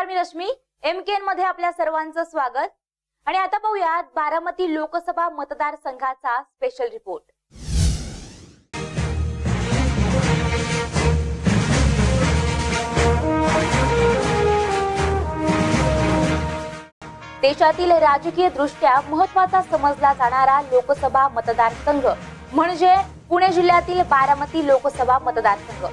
नमस्कार, मी रश्मी MKN मध्ये आपल्या सर्वांचं स्वागत। आणि आता पाहूयात बारामती लोकसभा मतदारसंघाचा स्पेशल रिपोर्ट। देशातील राजकीय दृष्ट्या महत्त्वाचा समजला जाणारा लोकसभा मतदारसंघ म्हणजे पुणे जिल्ह्यातील बारामती लोकसभा मतदारसंघ।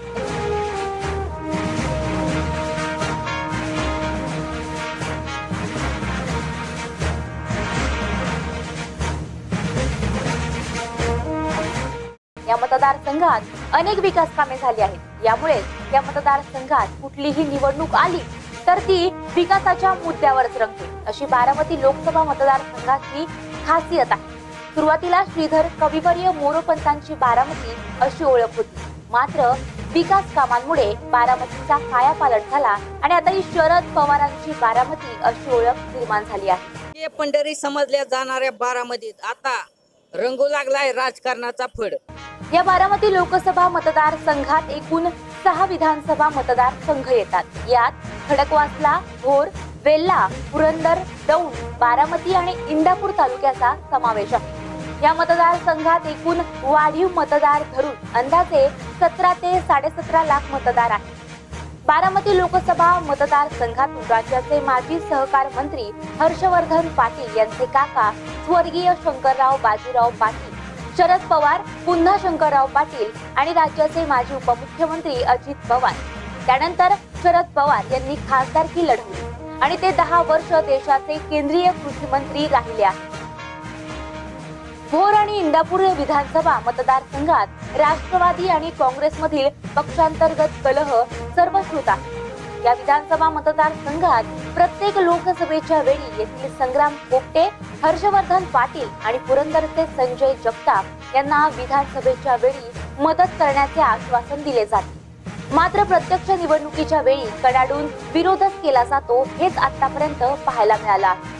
या मतदारसंघात अनेक विकास कामे झाली आहेत। यामुळे या मतदारसंघात कुठलीही निवडणूक आली तर ती विकासाच्या मुद्द्यावरच रंगते, अशी बारामती लोकसभा मतदारसंघाची खासियत आहे। सुरुवातीला श्रीधर कविवर्य मोरोपंतांची बारामती अशी ओळख होती, मात्र विकास कामांमुळे बारामतीचा कायापालट झाला आणि आता ही शरद पवारांची बारामती अशी ओळख निर्माण झाली आहे। पंढरी समजल्या जाणाऱ्या बारामतीत आता रंगू लागलाय राजकारणाचा फड। या बारामती लोकसभा मतदारसंघात एकूण 6 विधानसभा मतदारसंघ येतात। यात खडकवासला, भोर, वेल्हा, पुरंदर, दौंड, बारामती आणि इंदापूर तालुक्याचा समावेश आहे। या मतदारसंघात एकूण वाढीव मतदार धरून अंदाजे 17 ते 17.5 लाख मतदार आहेत। बारामती लोकसभा मतदारसंघातून राज्याचे माजी सहकार मंत्री हर्षवर्धन पाटील यांचे काका स्वर्गीय शंकरराव बाजीराव पाटील, शरद पवार, पुन्हा शंकरराव पाटील आणि राज्याचे माजी उपमुख्यमंत्री अजित पवार, त्यानंतर शरद पवार यांनी खासदारकी लढवली आणि ते 10 वर्ष देशाचे केंद्रीय कृषी मंत्री राहिले आहेत। भोर आणि इंदापूर विधानसभा मतदारसंघात राष्ट्रवादी आणि काँग्रेसमधील पक्षांतर्गत कलह सर्वश्रुत आहे। या विधानसभा मतदारसंघात प्रत्येक लोकसभेच्या वेळी येथील संग्राम पोपटे, हर्षवर्धन पाटील आणि पुरंदरचे संजय जगताप यांना विधानसभेच्या वेळी मदत करण्याचे आश्वासन दिले जाते, मात्र प्रत्यक्ष निवडणुकीच्या वेळी कडाडून विरोधच केला जातो, हेच आतापर्यंत पाहायला मिळालं आहे।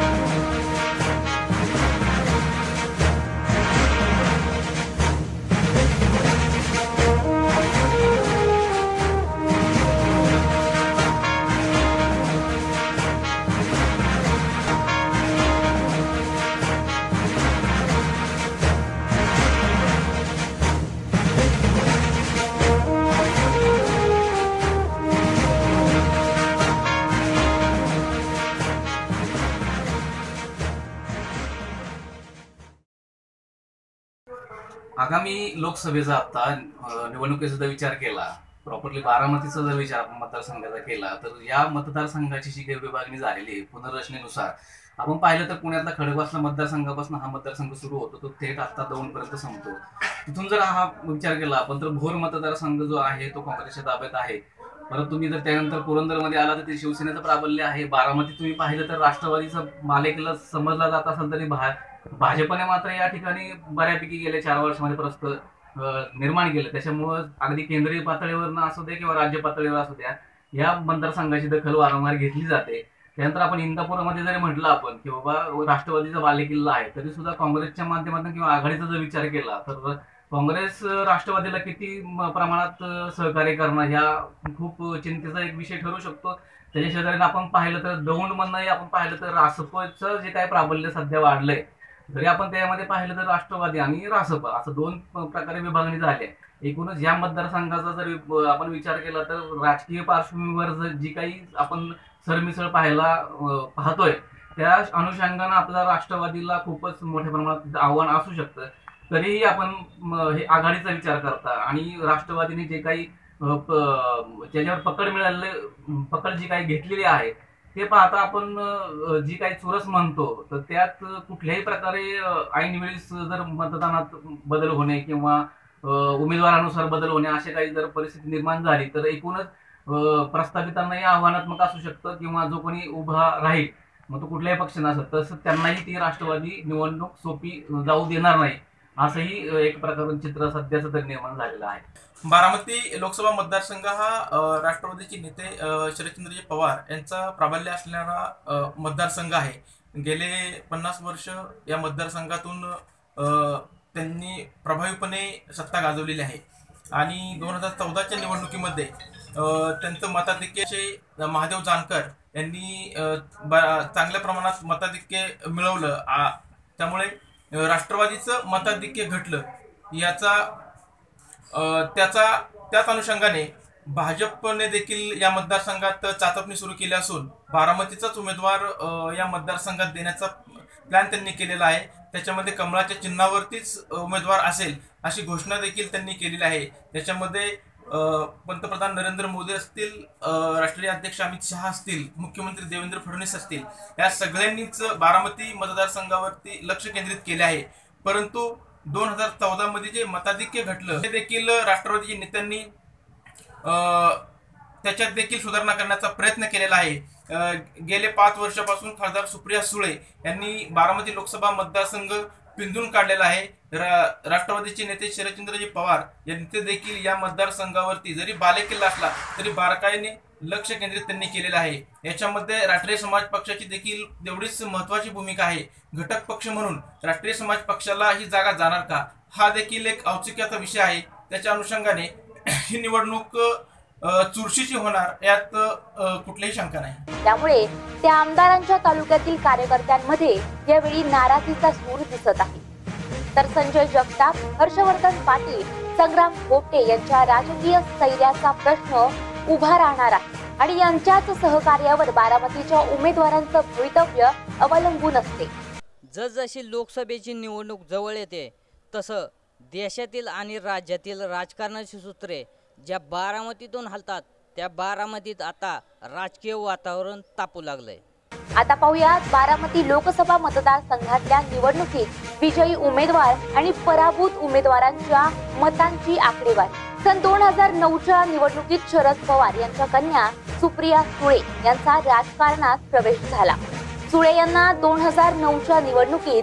आगामी लोकसभेचा आता निवडणुकीचा जर विचार केला, प्रॉपरली बारामतीचा जर विचार मतदारसंघाचा केला, तर या मतदारसंघाची जी काही विभागणी झालेली आहे पुनर्रचनेनुसार आपण पाहिलं तर पुण्यातला खडकवासला मतदारसंघापासून हा मतदारसंघ सुरू होतो, तो थेट आता दौंडपर्यंत संपतो। तिथून जर हा विचार केला आपण तर भोर मतदारसंघ जो आहे तो काँग्रेसच्या ताब्यात आहे। परत तुम्ही जर त्यानंतर पुरंदरमध्ये आला तर ते शिवसेनेचं प्राबल्य आहे। बारामती तुम्ही पाहिलं तर राष्ट्रवादीचा मालेकला समजला जात असेल तरी भाजपने मात्र या ठिकाणी बऱ्यापैकी गेल्या 4 वर्षामध्ये परस्पर निर्माण केलं। त्याच्यामुळे अगदी केंद्रीय पातळीवर असू दे किंवा राज्य पातळीवर असू द्या, या मतदारसंघाची दखल वारंवार घेतली जाते। त्यानंतर आपण इंदापूरमध्ये जरी म्हटलं आपण की बाबा राष्ट्रवादीचा बालेकिल्ला आहे, तरी सुद्धा काँग्रेसच्या माध्यमातून किंवा आघाडीचा जर विचार केला तर काँग्रेस राष्ट्रवादीला किती प्रमाणात सहकार्य करणं ह्या खूप चिंतेचा एक विषय ठरू शकतो। त्याच्या शेजारी आपण पाहिलं तर दौंडमधनंही आपण पाहिलं तर रासपचं जे काही प्राबल्य सध्या वाढलंय, जरी आपण त्यामध्ये पाहिलं तर राष्ट्रवादी आणि रासप असं 2 प्रकारे विभागणी झाली आहे। एकूणच या मतदारसंघाचा जर आपण विचार केला तर राजकीय पार्श्वभूमीवर जी काही आपण सरमिसळ पाहतोय त्या अनुषंगाने आपला राष्ट्रवादीला खूपच मोठ्या प्रमाणात आव्हान असू शकतं। तरीही आपण हे आघाडीचा विचार करता आणि राष्ट्रवादीने जे काही त्याच्यावर पकड जी काही घेतलेली आहे ते पाहता आपण जी काही चुरस म्हणतो तर त्यात कुठल्याही प्रकारे ऐनवेळीस जर मतदानात बदल होणे किंवा उमेदवारानुसार बदल होणे अशी काही जर परिस्थिती निर्माण झाली तर एकूणच प्रस्थापितांनाही आव्हानात्मक असू शकतं किंवा जो कोणी उभा राहील मग तो कुठल्याही पक्ष नसत तसं त्यांनाही ती राष्ट्रवादी निवडणूक सोपी जाऊ देणार नाही, असंही एक प्रकारचं चित्र सध्याचं तरी निर्माण झालेलं आहे। बारामती लोकसभा मतदारसंघ हा राष्ट्रवादीचे नेते शरदचंद्रजी पवार यांचा प्राबल्य असलेला मतदारसंघ आहे। गेले 50 वर्ष या मतदारसंघातून त्यांनी प्रभावीपणे सत्ता गाजवलेली आहे आणि 2014च्या निवडणुकीमध्ये त्यांचं मताधिक्याचे महादेव जानकर यांनी चांगल्या प्रमाणात मताधिक्य मिळवलं. त्यामुळे राष्ट्रवादीचं मताधिक्य घटलं. त्याच अनुषंगाने भाजपने देखील या मतदारसंघात चाचपणी सुरू केली असून बारामतीचाच उमेदवार या मतदारसंघात देण्याचा प्लॅन त्यांनी केलेला आहे. त्याच्यामध्ये कमळाच्या चिन्हावरतीच उमेदवार असेल अशी घोषणा देखील त्यांनी केलेली आहे. त्याच्यामध्ये पंतप्रधान नरेंद्र मोदी असतील, राष्ट्रीय अध्यक्ष अमित शहा असतील, मुख्यमंत्री देवेंद्र फडणवीस असतील, या सगळ्यांनीच बारामती मतदारसंघावरती लक्ष केंद्रित केले आहे. परंतु 2014 मध्ये जे मताधिक्य घटलं ते देखील राष्ट्रवादीच्या नेत्यांनी त्याच्यात देखील सुधारणा करण्याचा प्रयत्न केलेला आहे. गेले 5 वर्षापासून खासदार सुप्रिया सुळे यांनी बारामती लोकसभा मतदारसंघ पिंजून काढलेला आहे. राष्ट्रवादीचे नेते शरदचंद्रजी पवार यांचे देखील या मतदारसंघावरती जरी बालेकिल्ला असला तरी बारकाईने लक्ष केंद्रित त्यांनी केलेलं आहे. याच्यामध्ये राष्ट्रीय समाज पक्षाची देखील तेवढीच महत्वाची भूमिका आहे. घटक पक्ष म्हणून राष्ट्रीय समाज पक्षाला ही जागा जाणार का, हा देखील एक औत्सुक्याचा विषय आहे. त्याच्या अनुषंगाने ही निवडणूक चुरशीची होणार यात कुठलीही शंका नाही. त्यामुळे त्या आमदारांच्या तालुक्यातील कार्यकर्त्यांमध्ये यावेळी नाराजीचा सूर दिसत आहे. तर संजय जगताप, हर्षवर्धन पाटील, संग्राम पोपटे यांच्या राजकीय स्थैर्याचा प्रश्न उभा राहणार आहे आणि यांच्याच सहकार्यावर बारामतीच्या उमेदवारांचं भवितव्य अवलंबून असते. जसजशी लोकसभेची निवडणूक जवळ येते तसं देशातील आणि राज्यातील राजकारणाची सूत्रे ज्या बारामतीतून हलतात त्या बारामतीत आता राजकीय वातावरण तापू लागलंय. आता पाहूया बारामती लोकसभा मतदारसंघातल्या निवडणुकीत विजयी उमेदवार आणि पराभूत उमेदवारांच्या मतांची आकडेवारी. सन 2009च्या निवडणुकीत शरद पवार यांच्या कन्या सुप्रिया सुळे यांचा राजकारणात प्रवेश झाला. सुळे यांना 2009च्या निवडणुकीत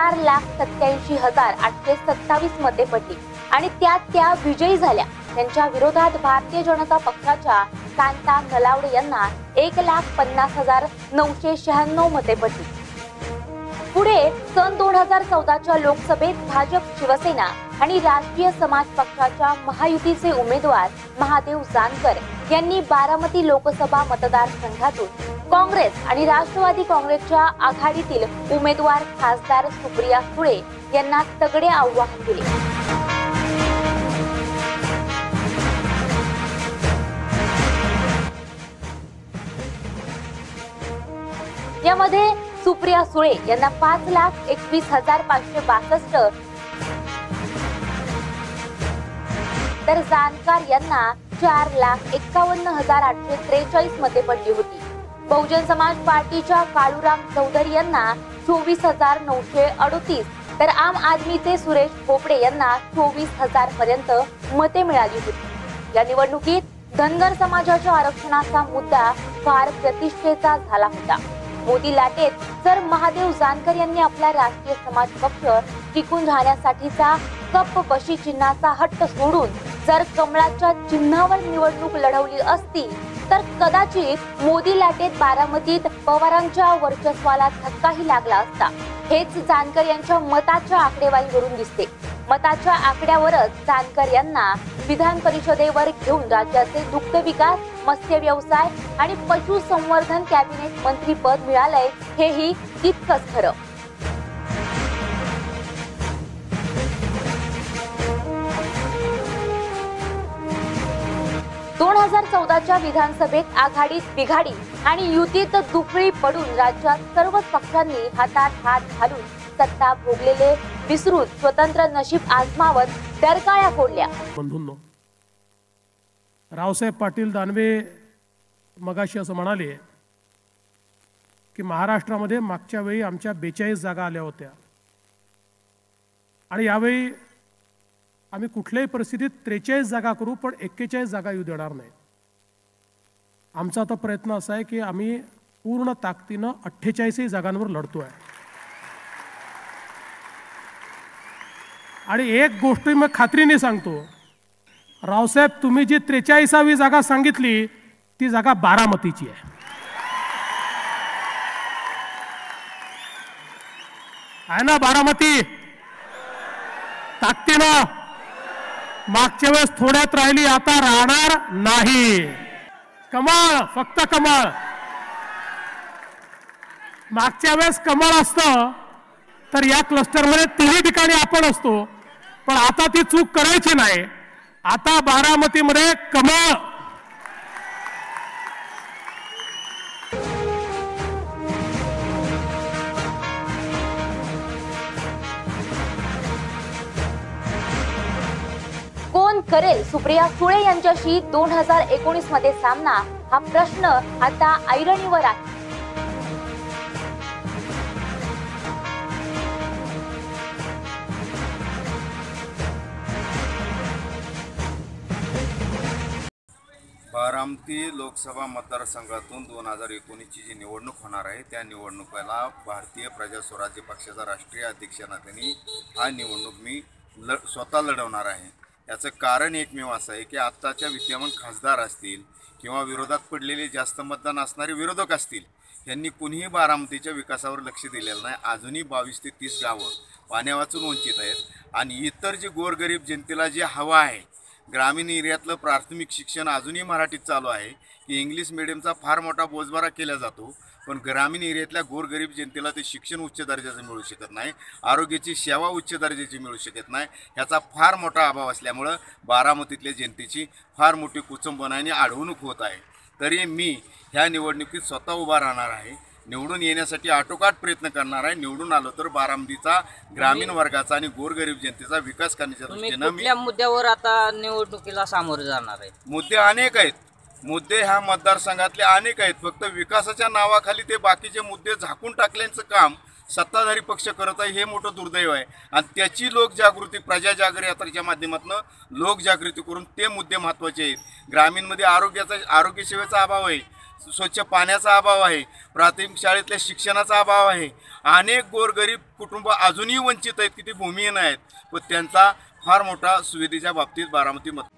4,87,827 मते पडली आणि त्यात त्या विजयी झाल्या. त्यांच्या विरोधात भारतीय जनता पक्षाच्या कांता नलावडे यांना 1,50,996 मते पडली. पुढे सन 2014च्या लोकसभेत भाजप, शिवसेना आणि राष्ट्रीय समाज पक्षाच्या महायुतीचे उमेदवार महादेव जानकर यांनी बारामती लोकसभा मतदारसंघातून काँग्रेस आणि राष्ट्रवादी काँग्रेसच्या आघाडीतील उमेदवार खासदार सुप्रिया सुळे यांना तगडे आव्हान दिले. यामध्ये सुप्रिया सुळे यांना 5,21,562 तर जानकर यांना 4,51,843 मते पडली होती. बहुजन समाज पार्टीच्या काळूराम चौधरी यांना 24,938 तर आम आदमीचे सुरेश भोपडे यांना 24,000 पर्यंत मते मिळाली होती. या निवडणुकीत धनगर समाजाच्या आरक्षणाचा मुद्दा फार प्रतिष्ठेचा झाला होता. मोदी लाटेत जर महादेव जानकर यांनी आपला राष्ट्रीय समाज पक्ष टिकून राहण्यासाठीचा कप बशी चिन्हाचा हट्ट सोडून जर कमळाच्या चिन्हावर निवडणूक लढवली असती तर कदाचित मोदी लाटेत बारामतीत पवारांच्या वर्चस्वाला धक्काही लागला असता. हेच जानकर यांच्या मताच्या आकडेवारीवरून दिसते. मताच्या आकड्यावरच जानकर यांना विधान परिषदेवर घेऊन राज्याचे दुग्ध विकास, मत्स्य व्यवसाय आणि पशुसंवर्धन कॅबिनेट मंत्रीपद मिळालंय हेही तितकंच खरं. दोन 2014च्या विधानसभेत आघाडीत बिघाडी आणि युतीत दुफळी पडून राज्यात सर्वच पक्षांनी हातात हात घालून सत्ता भोगलेले विसरून स्वतंत्र नशीब आजमावत डरकाळ्या फोडल्या. बंधूंनो, रावसाहेब पाटील दानवे मगाशी असं म्हणाले की महाराष्ट्रामध्ये मागच्या वेळी आमच्या 42 जागा आल्या होत्या आणि यावेळी आम्ही कुठल्याही परिस्थितीत 43 जागा करू पण 41 जागा येऊ देणार नाही. आमचा आता प्रयत्न असा आहे की आम्ही पूर्ण ताकदीनं 48 जागांवर लढतोय. आणि एक गोष्ट मी खात्रीने सांगतो, रावसाहेब तुम्ही जी 43वी जागा सांगितली ती जागा बारामतीची आहे. आहे ना बारामती? ताकदीनं मागच्या वेळेस थोड्यात राहिली, आता राहणार नाही. कमळ, फक्त कमळ. मागच्या वेळेस कमळ असतं तर या क्लस्टरमध्ये तिन्ही ठिकाणी आपण असतो, पण आता ती चूक करायची नाही. आता बारामतीमध्ये कमळ. कोण करेल सुप्रिया सुळे यांच्याशी 2019 मध्ये सामना, हा प्रश्न आता ऐरणीवर आहे. बारामती लोकसभा मतदारसंघातून 2019ची जी निवडणूक होणार आहे त्या निवडणुकीला भारतीय प्रजा स्वराज्य पक्षाचा राष्ट्रीय अध्यक्ष नात्याने हा निवडणूक मी स्वतः लढवणार आहे. याचं कारण एकमेव असं आहे की आत्ताच्या विद्यमान खासदार असतील किंवा विरोधात पडलेले जास्त मतदान असणारे विरोधक असतील, यांनी कुणीही बारामतीच्या विकासावर लक्ष दिलेलं नाही. अजूनही 22 ते 30 गावं पाण्या वाचून वंचित आहेत आणि इतर जे गोरगरीब जनतेला जे हवं आहे, ग्रामीण एरियातलं प्राथमिक शिक्षण अजूनही मराठीत चालू आहे की इंग्लिश मिडियमचा फार मोठा बोजबारा केला जातो, पण ग्रामीण एरियातल्या गोरगरीब जनतेला ते शिक्षण उच्च दर्जाचं मिळू शकत नाही, आरोग्याची सेवा उच्च दर्जाची मिळू शकत नाही. ह्याचा फार मोठा अभाव असल्यामुळं बारामतीतल्या जनतेची फार मोठी कुचंबना आणि अडवणूक होत आहे. तरी मी ह्या निवडणुकीत स्वतः उभा राहणार आहे, निवडून येण्यासाठी आटोकाट प्रयत्न करणार आहे. निवडून आलो तर बारामतीचा ग्रामीण वर्गाचा आणि गोरगरीब जनतेचा विकास करण्याच्या दृष्टीनं मी कुठल्या मुद्द्यावर आता निवडणुकीला सामोरे जाणार आहे? मुद्दे अनेक आहेत. मुद्दे ह्या मतदारसंघातले अनेक आहेत. फक्त विकासाच्या नावाखाली ते बाकीचे मुद्दे झाकून टाकल्याचं काम सत्ताधारी पक्ष करत आहे, हे मोठं दुर्दैव आहे. आणि त्याची लोकजागृती, प्रजाजागृती यात्रेच्या माध्यमातून लोकजागृती करून ते मुद्दे महत्त्वाचे आहेत. ग्रामीणमध्ये आरोग्य सेवेचा अभाव आहे, स्वच्छ पाण्याचा अभाव आहे, प्राथमिक शाळेतल्या शिक्षणाचा अभाव आहे. अनेक गोरगरीब कुटुंब अजूनही वंचित आहेत की ते भूमिहीन आहेत, पण त्यांचा फार मोठा सुविधेच्या बाबतीत बारामती मत.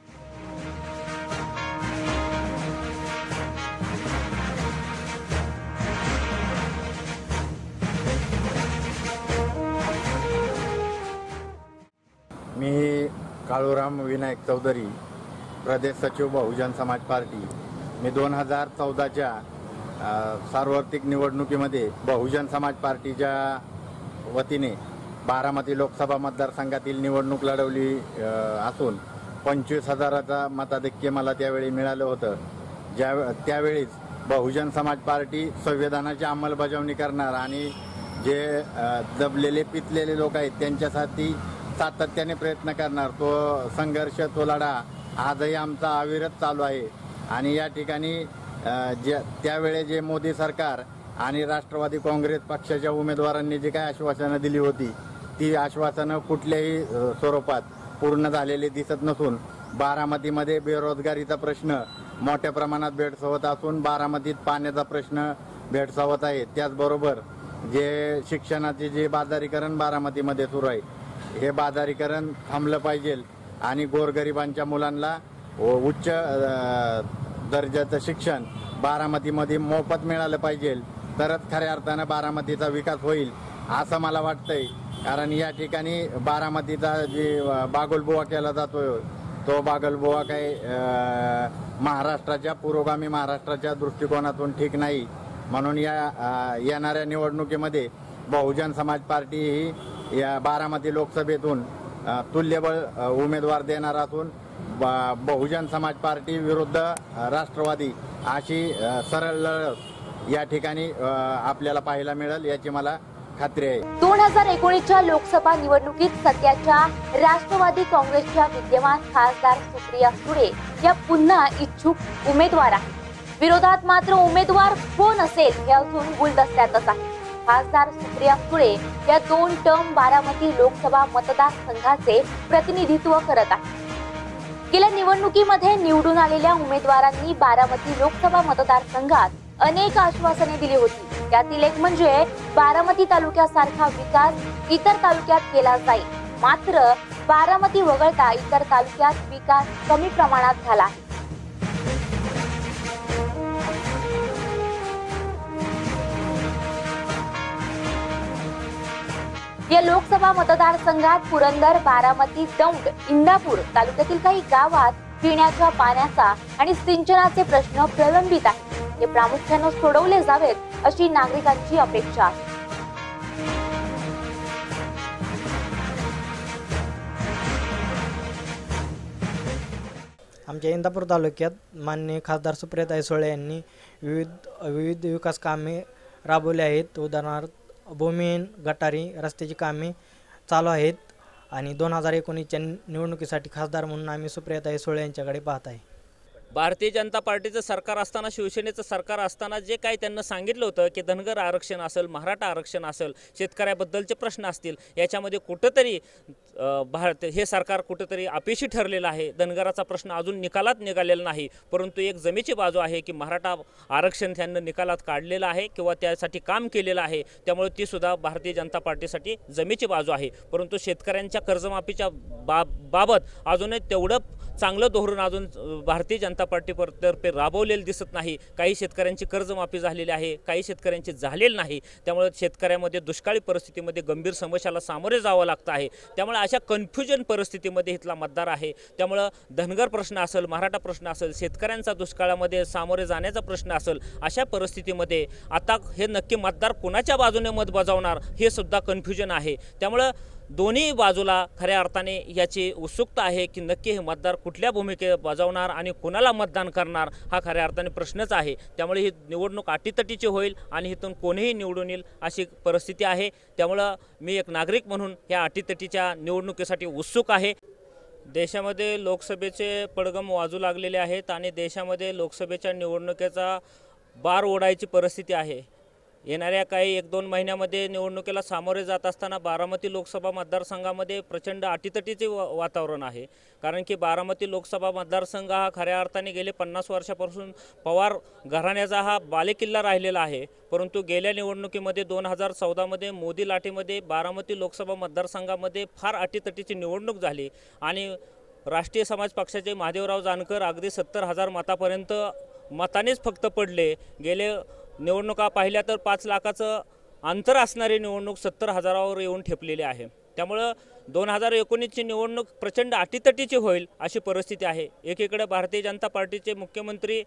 मी काळूराम विनायक चौधरी, प्रदेश सचिव बहुजन समाज पार्टी. मी 2014च्या सार्वत्रिक निवडणुकीमध्ये बहुजन समाज पार्टीच्या वतीने बारामती लोकसभा मतदारसंघातील निवडणूक लढवली असून 25,000चा मताधिक्य मला त्यावेळी मिळालं होतं. त्यावेळीच बहुजन समाज पार्टी संविधानाची अंमलबजावणी करणार आणि जे दबलेले पिचलेले लोक आहेत त्यांच्यासाठी सातत्याने प्रयत्न करणार, तो संघर्ष, तो लढा आजही आमचा अविरत चालू आहे. आणि या ठिकाणी त्यावेळे जे मोदी सरकार आणि राष्ट्रवादी काँग्रेस पक्षाच्या उमेदवारांनी जी काही आश्वासनं दिली होती, ती आश्वासनं कुठल्याही स्वरूपात पूर्ण झालेली दिसत नसून बारामतीमध्ये बेरोजगारीचा प्रश्न मोठ्या प्रमाणात भेडसावत असून बारामतीत पाण्याचा प्रश्न भेडसावत आहे. त्याचबरोबर जे शिक्षणाचे जे बाजारीकरण बारामतीमध्ये सुरू आहे, हे बाजारीकरण थांबलं पाहिजे आणि गोरगरिबांच्या मुलांना उच्च दर्जाचं शिक्षण बारामतीमध्ये मोफत मिळालं पाहिजे, तरच खऱ्या अर्थानं बारामतीचा विकास होईल असं मला वाटतंय. कारण या ठिकाणी बारामतीचा जे बागुलबुवा केला जातो, तो बागुलबुवा काही महाराष्ट्राच्या पुरोगामी महाराष्ट्राच्या दृष्टिकोनातून ठीक नाही. म्हणून या येणाऱ्या निवडणुकीमध्ये बहुजन समाज पार्टी ही या बारामती लोकसभेतून तुल्यबळ उमेदवार देणार असून बहुजन समाज पार्टी विरुद्ध राष्ट्रवादी अशी सरळ लढत या ठिकाणी आपल्याला पाहायला मिळेल याची मला खात्री आहे. 2019च्या लोकसभा निवडणुकीत सध्याच्या राष्ट्रवादी काँग्रेसच्या विद्यमान खासदार सुप्रिया सुळे या पुन्हा इच्छुक उमेदवार आहेत. विरोधात मात्र उमेदवार कोण असेल हे अजून गुलदस्त्यातच आहे. खासदार सुप्रिया सुळे या 2 टर्म बारामती लोकसभा मतदारसंघाचे प्रतिनिधित्व करत आहेत. गेल्या निवडणुकीमध्ये निवडून आलेल्या उमेदवारांनी बारामती लोकसभा मतदारसंघात अनेक आश्वासने दिली होती. त्यातील एक म्हणजे बारामती तालुक्यासारखा विकास इतर तालुक्यात केला जाईल. मात्र बारामती वगळता इतर तालुक्यात विकास कमी प्रमाणात झाला आहे. या लोकसभा मतदारसंघात पुरंदर, बारामती, दौंड, इंदापूर तालुक्यातील काही गावात पिण्याच्या पाण्याचा आणि सिंचनाचे प्रश्न प्रलंबित आहेत. ते प्रामुख्यानं सोडवले जावेत अशी नागरिकांची अपेक्षा आहे. आमच्या इंदापूर तालुक्यात माननीय खासदार सुप्रियाताई सुळे यांनी विविध विकास कामे राबवली आहेत. उदाहरणार्थ भूमिहीन गटारी रस्त्याची कामे चालू आहेत आणि 2019च्या निवडणुकीसाठी खासदार म्हणून आम्ही सुप्रियाताई सुळे यांच्याकडे पाहत आहे. भारतीय जनता पार्टीचं सरकार असताना, शिवसेनेचं सरकार असताना जे काही त्यांना सांगितलं होतं की धनगर आरक्षण असेल, मराठा आरक्षण असेल, शेतकऱ्याबद्दलचे प्रश्न असतील, याच्यामध्ये कुठंतरी हे सरकार कुठंतरी अपयशी ठरलेलं आहे. धनगराचा प्रश्न अजून निकालात निघालेला नाही, परंतु एक जमेची बाजू आहे की मराठा आरक्षण त्यांना निकालात काढलेलं आहे किंवा त्यासाठी काम केलेलं आहे. त्यामुळे ती सुद्धा भारतीय जनता पार्टीसाठी जमेची बाजू आहे. परंतु शेतकऱ्यांच्या कर्जमाफीच्या बाबत अजूनही तेवढं चांगलं धोरण अजून भारतीय जनता पार्टीतर्फे राबवलेलं दिसत नाही. काही शेतकऱ्यांची कर्जमाफी झालेली आहे, काही शेतकऱ्यांची झालेली नाही. त्यामुळे शेतकऱ्यामध्ये दुष्काळी परिस्थितीमध्ये गंभीर समस्याला सामोरे जावं लागतं आहे. त्यामुळे अशा कन्फ्युजन परिस्थितीमध्ये इथला मतदार आहे. त्यामुळं धनगर प्रश्न असेल, मराठा प्रश्न असेल, शेतकऱ्यांचा दुष्काळामध्ये सामोरे जाण्याचा प्रश्न असेल, अशा परिस्थितीमध्ये आता हे नक्की मतदार कुणाच्या बाजूने मत बजावणार हे सुद्धा कन्फ्युजन आहे. त्यामुळं दोन्ही बाजूला खऱ्या अर्थाने याची उत्सुकता आहे की नक्की हे मतदार कुठल्या भूमिके बजावणार आणि कुणाला मतदान करणार हा खऱ्या अर्थाने प्रश्नच आहे. त्यामुळे ही निवडणूक अटीतटीची होईल आणि इथून कोणीही निवडून येईल अशी परिस्थिती आहे. त्यामुळं मी एक नागरिक म्हणून या अटीतटीच्या निवडणुकीसाठी उत्सुक आहे. देशामध्ये लोकसभेचे पडगम वाजू लागलेले आहेत आणि देशामध्ये लोकसभेच्या निवडणुकीचा बार ओढायची परिस्थिती आहे. येणाऱ्या काही 1-2 महिन्यामध्ये निवडणुकीला सामोरे जात असताना बारामती लोकसभा मतदारसंघामध्ये प्रचंड अटीतटीचे वातावरण आहे. कारण की बारामती लोकसभा मतदारसंघ हा खऱ्या अर्थाने गेले 50 वर्षापासून पवार घराण्याचा हा बालेकिल्ला राहिलेला आहे. परंतु गेल्या निवडणुकीमध्ये 2014मध्ये मोदी लाटेमध्ये बारामती लोकसभा मतदारसंघामध्ये फार अटीतटीची निवडणूक झाली आणि राष्ट्रीय समाज पक्षाचे महादेवराव जानकर अगदी 70,000 मतापर्यंत मतानेच फक्त पडले. गेले निवडणुका पाहिल्या तर 5 लाखाचं अंतर असणारी निवडणूक 70,000वर येऊन ठेपलेली आहे. त्यामुळं 2019ची निवडणूक प्रचंड अटीतटीची होईल अशी परिस्थिती आहे. एकीकडे भारतीय जनता पार्टीचे मुख्यमंत्री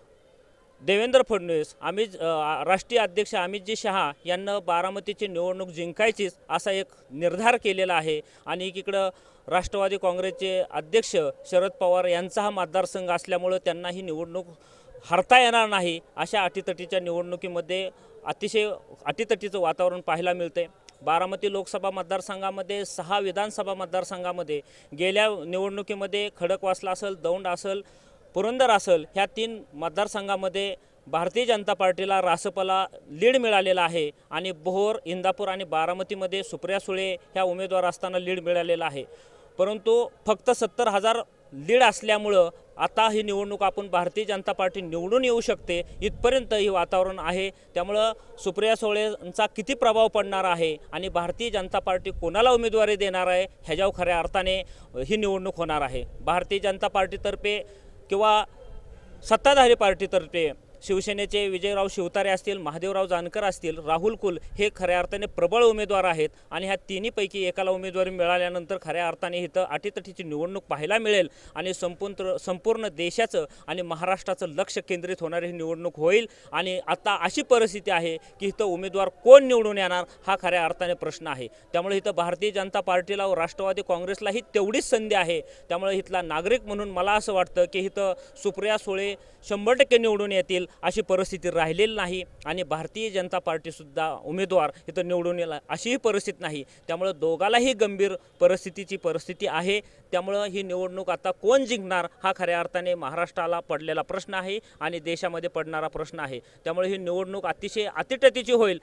देवेंद्र फडणवीस, राष्ट्रीय अध्यक्ष अमितजी शहा यांना बारामतीची निवडणूक जिंकायचीच असा एक निर्धार केलेला आहे आणि एकीकडं राष्ट्रवादी काँग्रेसचे अध्यक्ष शरद पवार यांचा हा मतदारसंघ असल्यामुळं त्यांना ही निवडणूक हरता येणार नाही. अशा अटीतटीच्या निवडणुकीमध्ये अतिशय अटीतटीचं वातावरण पाहायला मिळते. बारामती लोकसभा मतदारसंघामध्ये 6 विधानसभा मतदारसंघामध्ये गेल्या निवडणुकीमध्ये खडकवासला असेल, दौंड असेल, पुरंदर असेल, ह्या 3 मतदारसंघामध्ये भारतीय जनता पार्टीला रासपला लीड मिळालेला आहे आणि बोहोर, इंदापूर आणि बारामतीमध्ये सुप्रिया सुळे ह्या उमेदवार असताना लीड मिळालेला आहे. परंतु फक्त 70,000 लीड असल्यामुळं आता ही निवडणूक आपण भारतीय जनता पार्टी निवडून येऊ शकते इथपर्यंत ही वातावरण आहे. त्यामुळं सुप्रिया सुळेंचा किती प्रभाव पडणार आहे आणि भारतीय जनता पार्टी कोणाला उमेदवारी देणार आहे ह्याच्यावर खऱ्या अर्थाने ही निवडणूक होणार आहे. भारतीय जनता पार्टीतर्फे किंवा सत्ताधारी पार्टीतर्फे शिवसेनेचे विजयराव शिवतारे असतील, महादेवराव जानकर असतील, राहुल कुल हे खऱ्या अर्थाने प्रबळ उमेदवार आहेत आणि ह्या तिन्हीपैकी एकाला उमेदवारी मिळाल्यानंतर खऱ्या अर्थाने इथं अटीतटीची निवडणूक पाहायला मिळेल आणि संपूर्ण देशाचं आणि महाराष्ट्राचं लक्ष केंद्रित होणारी ही निवडणूक होईल. आणि आता अशी परिस्थिती आहे की इथं उमेदवार कोण निवडून येणार हा खऱ्या अर्थाने प्रश्न आहे. त्यामुळे इथं भारतीय जनता पार्टीला व राष्ट्रवादी काँग्रेसलाही तेवढीच संधी आहे. त्यामुळे इथला नागरिक म्हणून मला असं वाटतं की इथं सुप्रिया सुळे 100% निवडून येतील अशी परिस्थिती राहिलेली नाही आणि भारतीय जनता पार्टीसुद्धा उमेदवार इथं निवडून येईल अशीही परिस्थिती नाही. त्यामुळे दोघालाही गंभीर परिस्थिती आहे. त्यामुळं ही निवडणूक आता कोण जिंकणार हा खऱ्या अर्थाने महाराष्ट्राला पडलेला प्रश्न आहे आणि देशामध्ये पडणारा प्रश्न आहे. त्यामुळे ही निवडणूक अतिशय अटीतटीची होईल.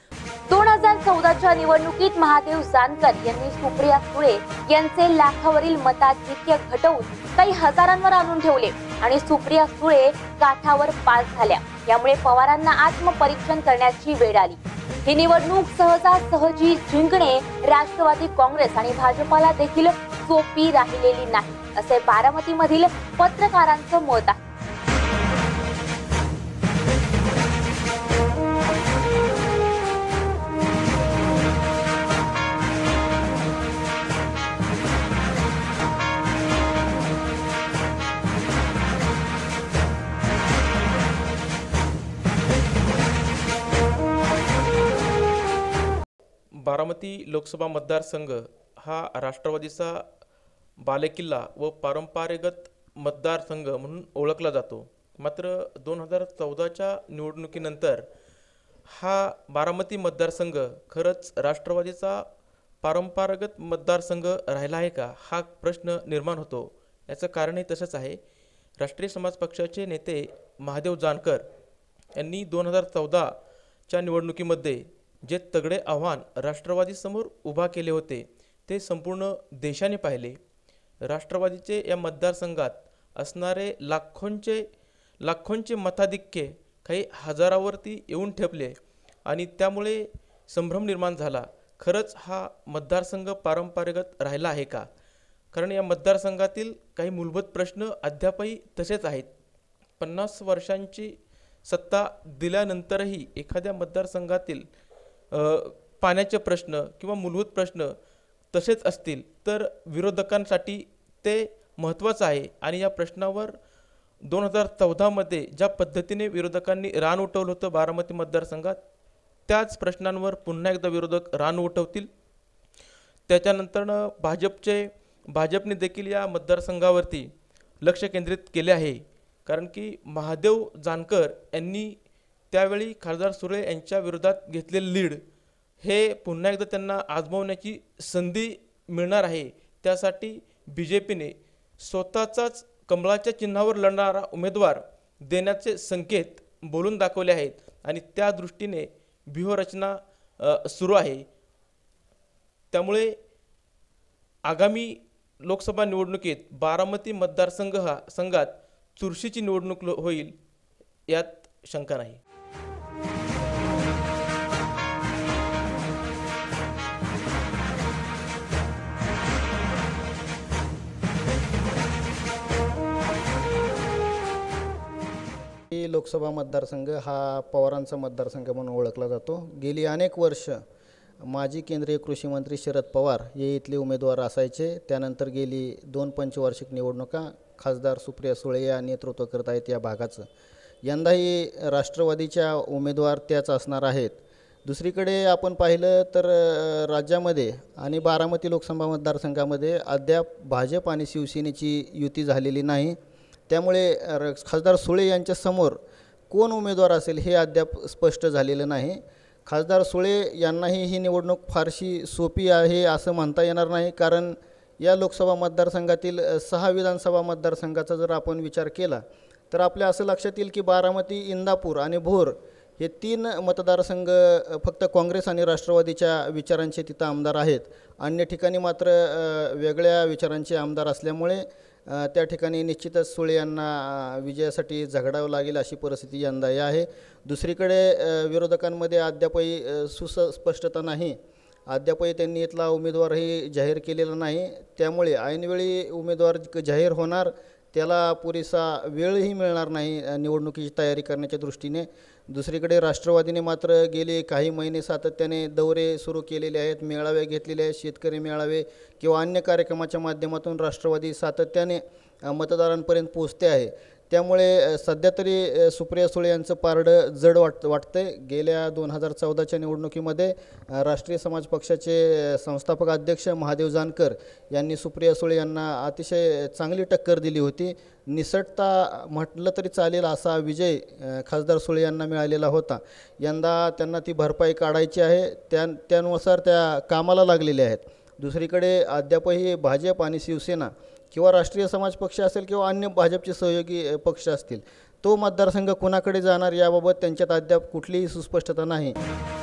2014च्या निवडणुकीत महादेव जानकर यांनी सुप्रिया सुळे यांचे लाखावरील मताधिक्य घटवून काही हजारांवर आणून ठेवले आणि सुप्रिया सुळे काठावर पास झाल्या. यामुळे पवारांना आत्मपरीक्षण करण्याची वेळ आली. ही निवडणूक सहजासहजी जिंकणे राष्ट्रवादी काँग्रेस आणि भाजपाला देखील सोपी राहिलेली नाही असे बारामतीमधील पत्रकारांचं मत आहे. बारामती लोकसभा मतदारसंघ हा राष्ट्रवादीचा बालेकिल्ला व पारंपरिक मतदारसंघ म्हणून ओळखला जातो. मात्र 2014च्या निवडणुकीनंतर हा बारामती मतदारसंघ खरंच राष्ट्रवादीचा पारंपरिक मतदारसंघ राहिला आहे का, हा प्रश्न निर्माण होतो. याचं कारणही तसंच आहे. राष्ट्रीय समाज पक्षाचे नेते महादेव जानकर यांनी 2014च्या निवडणुकीमध्ये जे तगडे आव्हान राष्ट्रवादीसमोर उभा केले होते ते संपूर्ण देशाने पाहिले. राष्ट्रवादीचे या मतदारसंघात असणारे लाखोंचे मताधिक्य काही हजारावरती येऊन ठेपले आणि त्यामुळे संभ्रम निर्माण झाला. खरंच हा मतदारसंघ पारंपरिक राहिला आहे का? कारण या मतदारसंघातील काही मूलभूत प्रश्न अद्यापही तसेच आहेत. 50 वर्षांची सत्ता दिल्यानंतरही एखाद्या मतदारसंघातील पाण्याचे प्रश्न किंवा मूलभूत प्रश्न तसेच असतील तर विरोधकांसाठी ते महत्त्वाचं आहे. आणि या प्रश्नावर 2014मध्ये ज्या पद्धतीने विरोधकांनी रान उठवलं होतं बारामती मतदारसंघात, त्याच प्रश्नांवर पुन्हा एकदा विरोधक रान उठवतील. त्याच्यानंतरनं भाजपने देखील या मतदारसंघावरती लक्ष केंद्रित केले आहे. कारण की महादेव जानकर यांनी त्यावेळी खासदार सुळे यांच्या विरोधात घेतलेले लीड हे पुन्हा एकदा त्यांना आजमावण्याची संधी मिळणार आहे. त्यासाठी BJPने स्वतःचाच कमळाच्या चिन्हावर लढणारा उमेदवार देण्याचे संकेत बोलून दाखवले आहेत आणि त्या दृष्टीने व्यूहरचना सुरू आहे. त्यामुळे आगामी लोकसभा निवडणुकीत बारामती मतदारसंघात चुरशीची निवडणूक होईल यात शंका नाही. लोकसभा मतदारसंघ हा पवारांचा मतदारसंघ म्हणून ओळखला जातो. गेली अनेक वर्ष माजी केंद्रीय कृषी मंत्री शरद पवार हे इथले उमेदवार असायचे. त्यानंतर गेली 2 पंचवार्षिक निवडणुका खासदार सुप्रिया सुळे या नेतृत्व करत आहेत या भागाचं. यंदाही राष्ट्रवादीच्या उमेदवार त्याच असणार आहेत. दुसरीकडे आपण पाहिलं तर राज्यामध्ये आणि बारामती लोकसभा मतदारसंघामध्ये अद्याप भाजप आणि शिवसेनेची युती झालेली नाही. त्यामुळे खासदार सुळे यांच्या समोर कोण उमेदवार असेल हे अद्याप स्पष्ट झालेलं नाही. खासदार सुळे यांनाही ही निवडणूक फारशी सोपी आहे असं म्हणता येणार नाही. कारण या लोकसभा मतदारसंघातील 6 विधानसभा मतदारसंघाचा जर आपण विचार केला तर आपल्या असं लक्षात येईल की बारामती, इंदापूर आणि भोर हे 3 मतदारसंघ फक्त काँग्रेस आणि राष्ट्रवादीच्या विचारांचे तिथं आमदार आहेत. अन्य ठिकाणी मात्र वेगळ्या विचारांचे आमदार असल्यामुळे त्या ठिकाणी निश्चितच सुळे यांना विजयासाठी झगडावं लागेल अशी परिस्थिती यंदाही आहे. दुसरीकडे विरोधकांमध्ये अद्यापही सुस्पष्टता नाही. अद्यापही त्यांनी इथला उमेदवारही जाहीर केलेला नाही. त्यामुळे ऐनवेळी उमेदवार जाहीर होणार त्याला पुरेसा वेळही मिळणार नाही निवडणुकीची तयारी करण्याच्या दृष्टीने. दुसरीकडे राष्ट्रवादीने मात्र गेले काही महिने सातत्याने दौरे सुरू केलेले आहेत, मेळावे घेतलेले आहेत, शेतकरी मेळावे किंवा अन्य कार्यक्रमाच्या माध्यमातून राष्ट्रवादी सातत्याने मतदारांपर्यंत पोहोचते आहे. त्यामुळे सध्या तरी सुप्रिया सुळे यांचं पारडं जड वाटतंय. गेल्या 2014च्या निवडणुकीमध्ये राष्ट्रीय समाज पक्षाचे संस्थापक अध्यक्ष महादेव जानकर यांनी सुप्रिया सुळे यांना अतिशय चांगली टक्कर दिली होती. निसटता म्हटलं तरी चालेल असा विजय खासदार सुळे यांना मिळालेला होता. यंदा त्यांना ती भरपाई काढायची आहे. त्यानुसार त्या कामाला लागलेल्या आहेत. दुसरीकडे अद्यापही भाजप आणि शिवसेना किंवा राष्ट्रीय समाज पक्ष असेल किंवा अन्य भाजपचे सहयोगी पक्ष असतील, तो मतदारसंघ कोणाकडे जाणार याबाबत त्यांच्यात अद्याप कुठलीही सुस्पष्टता नाही.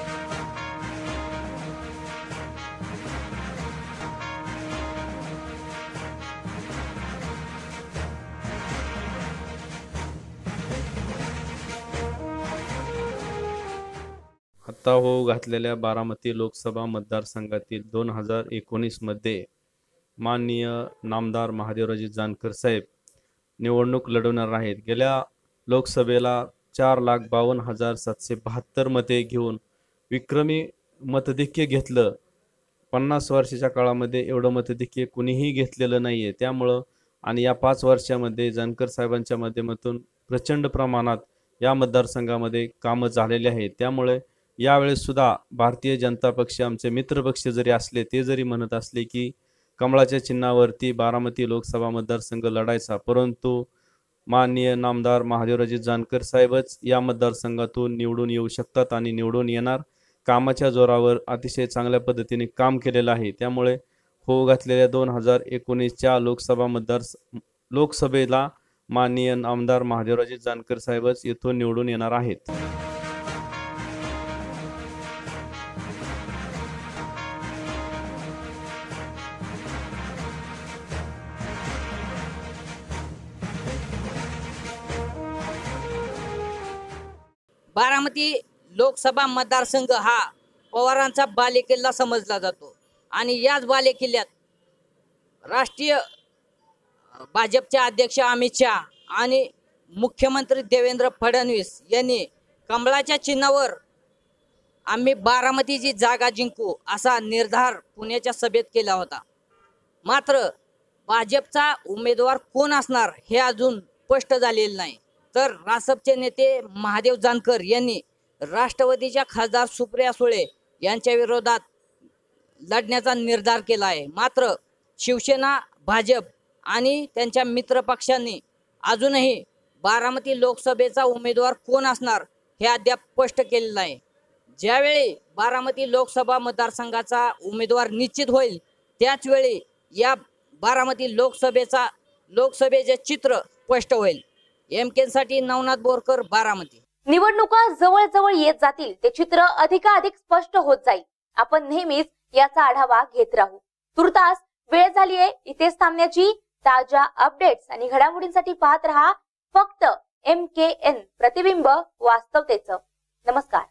आता घातलेल्या बारामती लोकसभा मतदारसंघातील 2019मध्ये माननीय नामदार महादेवराजे जानकर साहेब निवडणूक लढवणार आहेत. गेल्या लोकसभेला 4,52,772 मते घेऊन विक्रमी मतधिक्य घेतलं. 50 वर्षाच्या काळामध्ये एवढं मतधिक्य कुणीही घेतलेलं नाही आहे. त्यामुळं आणि या 5 वर्षामध्ये जानकर साहेबांच्या माध्यमातून प्रचंड प्रमाणात या मतदारसंघामध्ये कामं झालेली आहेत. त्यामुळे यावेळेस सुद्धा भारतीय जनता पक्ष आमचे मित्रपक्ष जरी असले ते जरी म्हणत असले की कमळाच्या चिन्हावरती बारामती लोकसभा मतदारसंघ लढायचा, परंतु माननीय नामदार महादेवराजे जानकर साहेबच या मतदारसंघातून निवडून येऊ शकतात आणि निवडून येणार. कामाच्या जोरावर अतिशय चांगल्या पद्धतीने काम केलेलं आहे. त्यामुळे होऊ घातलेल्या 2019च्या लोकसभेला माननीय आमदार महादेवराजे जानकर साहेबच येथून निवडून येणार आहेत. बारामती लोकसभा मतदारसंघ हा पवारांचा बालेकिल्ला समजला जातो आणि याच बालेकिल्ल्यात राष्ट्रीय भाजपचे अध्यक्ष अमित शहा आणि मुख्यमंत्री देवेंद्र फडणवीस यांनी कमळाच्या चिन्हावर आम्ही बारामतीची जागा जिंकू असा निर्धार पुण्याच्या सभेत केला होता. मात्र भाजपचा उमेदवार कोण असणार हे अजून स्पष्ट झालेलं नाही. तर रासपचे नेते महादेव जानकर यांनी राष्ट्रवादीच्या खासदार सुप्रिया सुळे यांच्या विरोधात लढण्याचा निर्धार केला आहे. मात्र शिवसेना, भाजप आणि त्यांच्या मित्र पक्षांनी अजूनही बारामती लोकसभेचा उमेदवार कोण असणार हे अद्याप स्पष्ट केलेलं नाही. ज्यावेळी बारामती लोकसभा मतदारसंघाचा उमेदवार निश्चित होईल त्याच वेळी या बारामती लोकसभेचे चित्र स्पष्ट होईल. एमकेसाठी नवनाथ बोरकर, बारामती. निवडणुका जवळ जवळ येत जातील ते चित्र अधिकाधिक स्पष्ट होत जाईल. आपण नेहमीच याचा आढावा घेत राहू. तुर्तास वेळ झालीये इथेच थांबण्याची. ताज्या अपडेट्स आणि घडामोडींसाठी पाहत रहा फक्त MKN, प्रतिबिंब वास्तवतेचं. नमस्कार.